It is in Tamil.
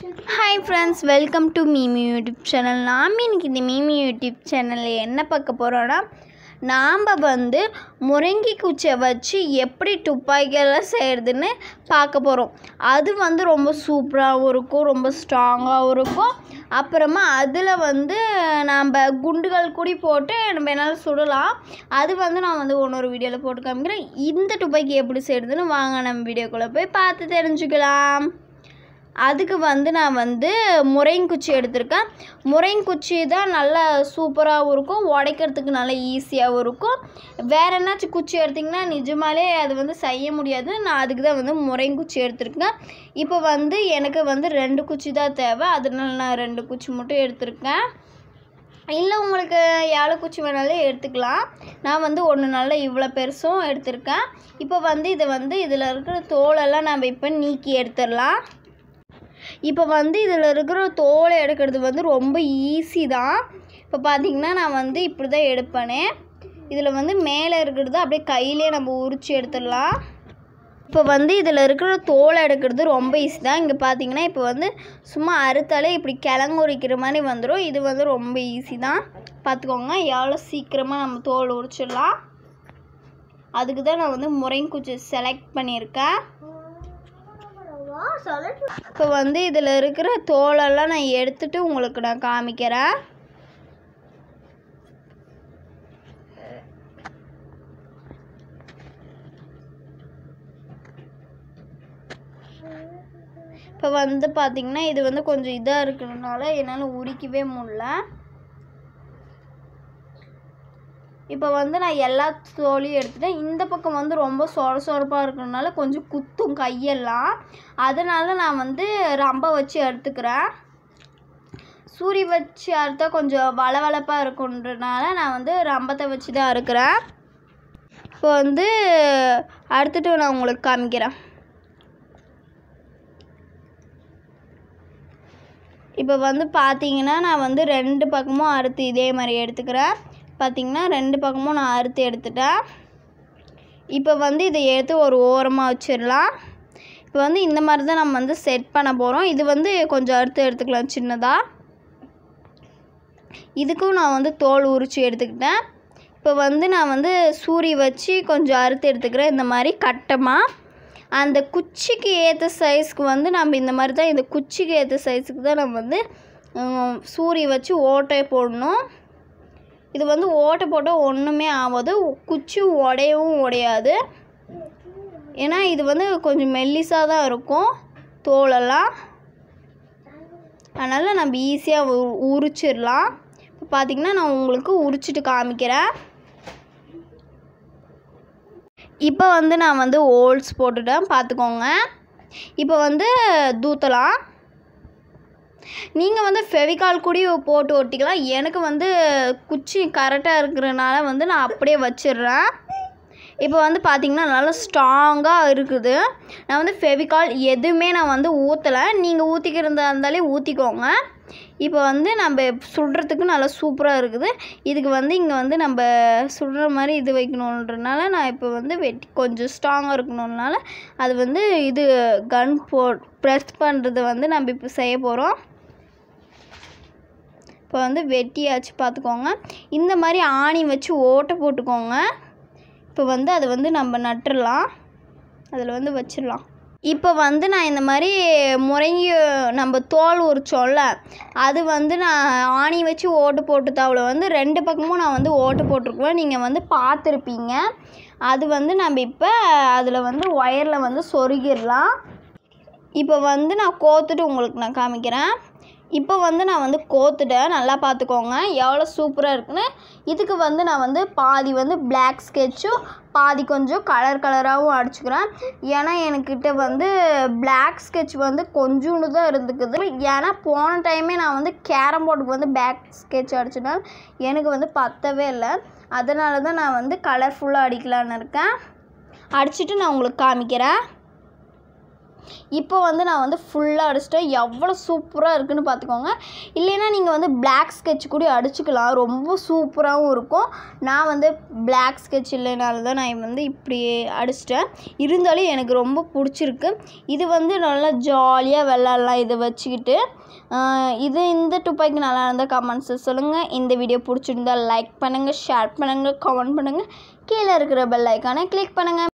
Hi friends, welcome to Mimi YouTube channel. நாம் இன்னைக்கு இந்த Mimi YouTube சேனல்ல என்ன பார்க்க போறோம்னா நாம முருங்கை குச்சியை வச்சு எப்படி துப்பாக்கியெல்லாம் செய்யறதுன்னு பார்க்க போறோம். அது ரொம்ப சூப்பராகவும் இருக்கும், ரொம்ப ஸ்ட்ராங்காகவும் இருக்கும். அப்புறமா அதில் நம்ம குண்டுகள் கூடி போட்டு நம்ம என்னால் சுடலாம். அது நான் இன்னொரு வீடியோவில் போட்டு காமிக்கிறேன். இந்த துப்பாக்கி எப்படி செய்யறதுன்னு வாங்க நம்ம வீடியோக்குள்ளே போய் பார்த்து தெரிஞ்சுக்கலாம். அதுக்கு நான் முருங்கைக்குச்சி எடுத்திருக்கேன். முருங்கைக்குச்சி தான் நல்லா சூப்பராகவும் இருக்கும், உடைக்கிறதுக்கு நல்லா ஈஸியாகவும் இருக்கும். வேறு என்னாச்சும் குச்சி எடுத்திங்கன்னா நிஜமாலே அது செய்ய முடியாது. நான் அதுக்கு தான் முருங்கைக்குச்சி எடுத்திருக்கேன். இப்போ எனக்கு 2 குச்சி தான் தேவை, அதனால நான் 2 குச்சி மட்டும் எடுத்திருக்கேன். இல்லை உங்களுக்கு 7 குச்சி வேணாலும் எடுத்துக்கலாம். நான் ஒன்று நல்லா இவ்வளோ பெருசும் எடுத்திருக்கேன். இப்போ இதை இதில் இருக்கிற தோலெல்லாம் நம்ம இப்போ நீக்கி எடுத்துடலாம். இப்போ இதில் இருக்கிற தோலை எடுக்கிறது ரொம்ப ஈஸி தான். இப்போ பார்த்திங்கன்னா நான் இப்படி தான் எடுப்பேனே. இதில் மேலே இருக்கிறது அப்படியே கையிலே நம்ம உரித்து எடுத்துடலாம். இப்போ இதில் இருக்கிற தோலை எடுக்கிறது ரொம்ப ஈஸி தான். இங்கே பார்த்திங்கன்னா இப்போ சும்மா அறுத்தாலே இப்படி கிழங்கு உரிக்கிற மாதிரி வந்துடும். இது ரொம்ப ஈஸி தான். பார்த்துக்கோங்க எவ்வளோ சீக்கிரமாக நம்ம தோல் உரிச்சிடலாம். அதுக்கு தான் நான் முருங்கைக்குச்சி செலக்ட் பண்ணியிருக்கேன். இப்போ இதில் இருக்கிற தோலெல்லாம் நான் எடுத்துட்டு உங்களுக்கு நான் காமிக்கிறேன். இப்போ பார்த்தீங்கன்னா இது கொஞ்சம் இதாக இருக்கிறதுனால என்னால் உரிக்கவே முடியல. இப்போ நான் எல்லா தோலையும் எடுத்துட்டேன். இந்த பக்கம் ரொம்ப சொரப்பாக இருக்கிறதுனால கொஞ்சம் குத்தும் கையெல்லாம். அதனால நான் ரம்பை வச்சு எடுத்துக்கிறேன். சூரி வச்சு அறுத்தா கொஞ்சம் வளவளப்பாக இருக்குன்றதுனால நான் ரம்பத்தை வச்சு தான் அறுக்கிறேன். இப்போ அறுத்துட்டு நான் உங்களுக்கு காமிக்கிறேன். இப்போ பார்த்தீங்கன்னா நான் 2 பக்கமும் அறுத்து இதே மாதிரி எடுத்துக்கிறேன். பார்த்திங்கன்னா 2 பக்கமும் நான் அறுத்து எடுத்துட்டேன். இப்போ இதை எடுத்து ஒரு ஓரமாக வச்சிடலாம். இப்போ இந்த மாதிரி தான் நம்ம செட் பண்ண போகிறோம். இது கொஞ்சம் அறுத்து எடுத்துக்கலாம் சின்னதாக. இதுக்கும் நான் தோல் உரித்து எடுத்துக்கிட்டேன். இப்போ நான் சூரி வச்சு கொஞ்சம் அறுத்து எடுத்துக்கிறேன். இந்த மாதிரி கட்டமாக அந்த குச்சிக்கு ஏற்ற சைஸ்க்கு நம்ம இந்த மாதிரி தான், இந்த குச்சிக்கு ஏற்ற சைஸுக்கு தான் நம்ம சூரி வச்சு ஓட்டை போடணும். இது ஓட்டை போட்டால் ஒன்றுமே ஆகாது, குச்சி உடையவும் உடையாது. ஏன்னா இது கொஞ்சம் மெல்லிசாக தான் இருக்கும் தோலெல்லாம். அதனால் நம்ம ஈஸியாக உரிச்சிடலாம். இப்போ பார்த்திங்கன்னா நான் உங்களுக்கு உரிச்சிட்டு காமிக்கிறேன். இப்போ நான் ஹோல்ஸ் போட்டுட்டேன், பார்த்துக்கோங்க. இப்போ தூத்தலாம். நீங்கள் ஃபெவிகால் கூட போட்டு ஒட்டிக்கலாம். எனக்கு குச்சி கரெக்டாக இருக்கிறனால நான் அப்படியே வச்சிடுறேன். இப்போ பார்த்திங்கன்னா நல்லா ஸ்ட்ராங்காக இருக்குது. நான் ஃபெவிகால் எதுவுமே நான் ஊற்றலை. நீங்கள் ஊற்றிக்கிறதா இருந்தாலே ஊற்றிக்கோங்க. இப்போ நம்ம சுடுறதுக்கு நல்லா சூப்பராக இருக்குது. இதுக்கு இங்கே நம்ம சுடுற மாதிரி இது வைக்கணுன்றனால நான் இப்போ வெட்டி கொஞ்சம் ஸ்ட்ராங்காக இருக்கணுன்னால அது இது கன் ப்ரெஸ் பண்ணுறது நம்ம இப்போ செய்ய போகிறோம். இப்போ வெட்டியாச்சு, பார்த்துக்கோங்க. இந்த மாதிரி ஆணி வச்சு ஓட்டை போட்டுக்கோங்க. இப்போ அதை நம்ம நட்டுடலாம், அதில் வச்சிடலாம். இப்போ நான் இந்த மாதிரி முருங்கை நம்ம தோல் உரிச்சோம்ல, அது நான் ஆணி வச்சு ஓட்டு போட்டு தாவில் 2 பக்கமும் நான் ஓட்டு போட்டிருக்குவேன். நீங்கள் பார்த்துருப்பீங்க. அது நம்ம இப்போ அதில் ஒயரில் சொருகிடலாம். இப்போ நான் கோத்துட்டு உங்களுக்கு நான் காமிக்கிறேன். இப்போ நான் கோத்துட்டேன், நல்லா பார்த்துக்கோங்க எவ்வளோ சூப்பராக இருக்குன்னு. இதுக்கு நான் பாதி பிளாக் ஸ்கெட்சும் பாதி கொஞ்சம் கலராகவும் அடிச்சுக்கிறேன். ஏன்னா என்கிட்ட பிளாக் ஸ்கெட்ச் கொஞ்சோண்டு தான் இருந்துக்குது. ஏன்னா போன டைமே நான் கேரம் போர்டுக்கு பிளாக் ஸ்கெட்ச் அடிச்சதுனால எனக்கு பத்தவே இல்லை. அதனால தான் நான் கலர்ஃபுல்லாக அடிக்கலான்னு இருக்கேன். அடிச்சுட்டு நான் உங்களுக்கு காமிக்கிறேன். இப்போ வந்து நான் வந்து ஃபுல்லாக அடிச்சிட்டேன். எவ்வளோ சூப்பராக இருக்குதுன்னு பார்த்துக்கோங்க. இல்லைன்னா நீங்கள் வந்து பிளாக் ஸ்கெட்ச் கூட அடிச்சுக்கலாம், ரொம்ப சூப்பராகவும் இருக்கும். நான் வந்து பிளாக் ஸ்கெட்ச் இல்லைனால தான் நான் வந்து இப்படி அடிச்சிட்டேன். இருந்தாலும் எனக்கு ரொம்ப பிடிச்சிருக்கு. இது வந்து நல்லா ஜாலியாக விளாட்லாம் இதை வச்சுக்கிட்டு. இந்த துப்பாக்கி நல்லா இருந்தால் கமெண்ட்ஸில் சொல்லுங்கள். இந்த வீடியோ பிடிச்சிருந்தால் லைக் பண்ணுங்கள், ஷேர் பண்ணுங்கள், கமெண்ட் பண்ணுங்கள். கீழே இருக்கிற பெல் ஐக்கானை கிளிக் பண்ணுங்கள்.